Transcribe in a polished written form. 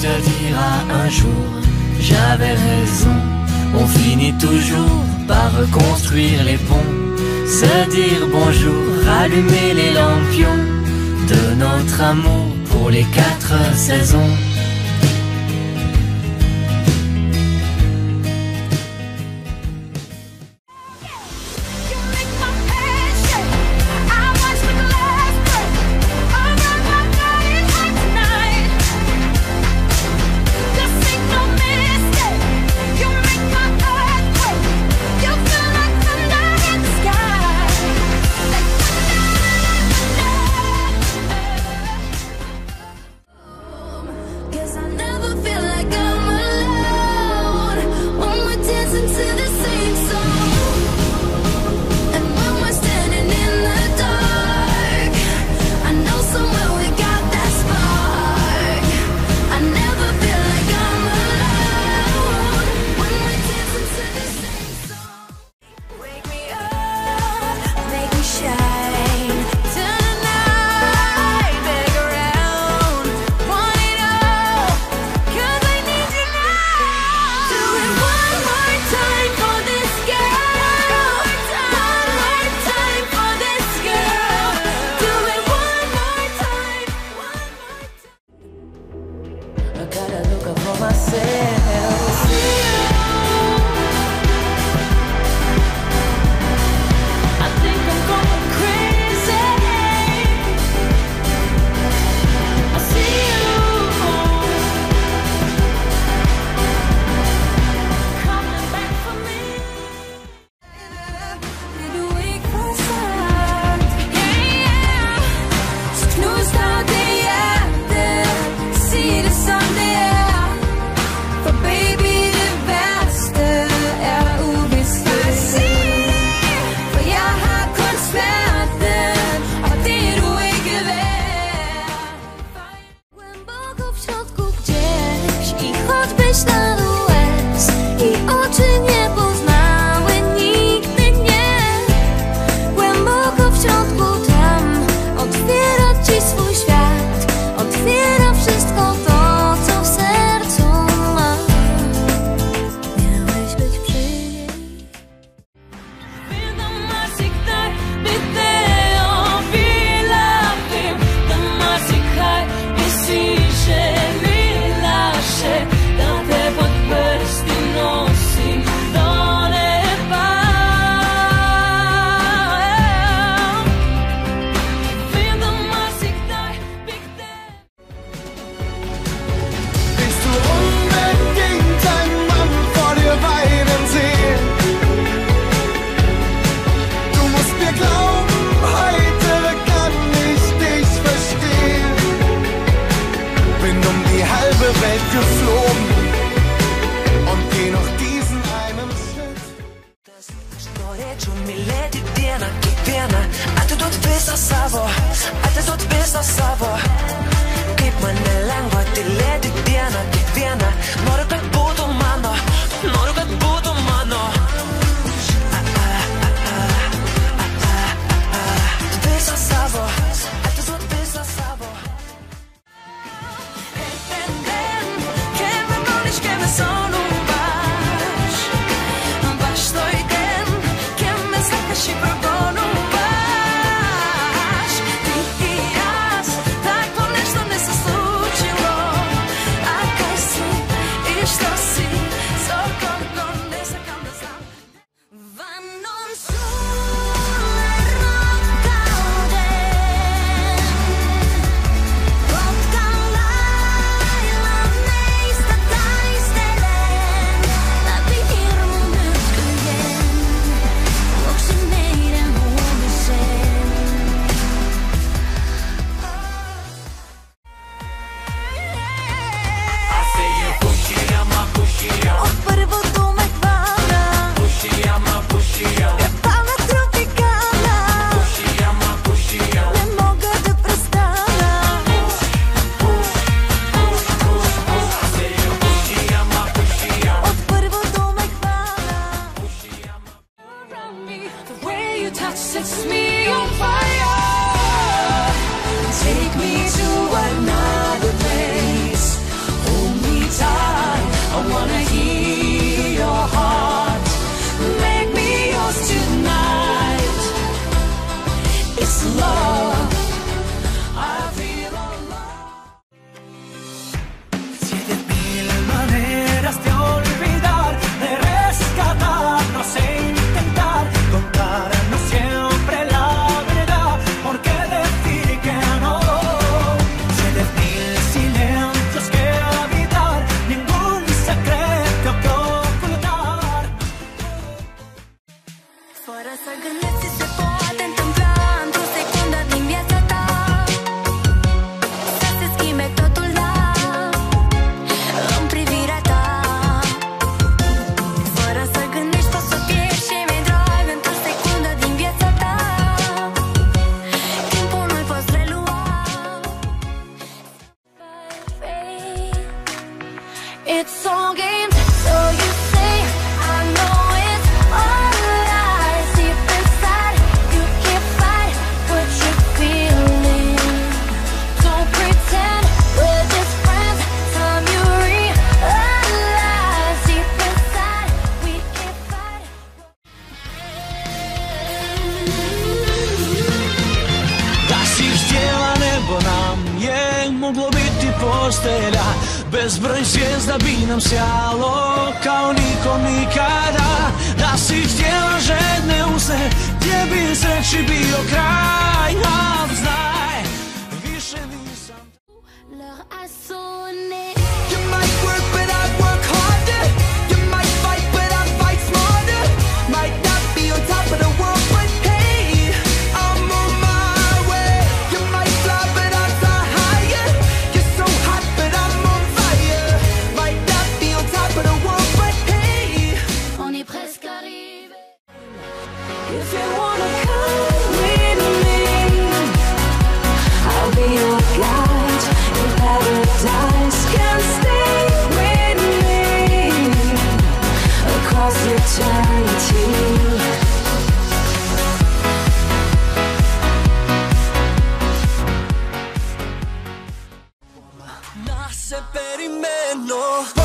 te dira un jour, j'avais raison. On finit toujours par reconstruire les ponts, se dire bonjour, rallumer les lampions de notre amour pour les 4 saisons. Kaip mane lengva tylėti dieną, kiekvieną. Noriu, kad būtų mano, noriu, kad būtų mano. Visą savo, atiduot visą savo. it's all games. So you say, I know it's all lies. Deep inside, you can't fight what you're feeling. Don't pretend we're just friends. Time you realize, deep inside, we can't fight. Da si htjela nebo nam je moglo biti postelja, bezbroj zvijezda bi nam sjalo kao nikom nikada. Da si htjela žedne usne gdje bi sreći bio kraj, a znaj, više nisam. Leur a sonné. You might work but I work harder. You might fight but I fight smarter. Might not be on top of the world but hey, I'm on my way. You might fly but I fly higher. You're so hot but I'm on fire. Might not be on top of the world but hey, On est presque arrivé. If you wanna come with me, I'll be your guide in paradise. Can stay with me across eternity. nasce per in meno.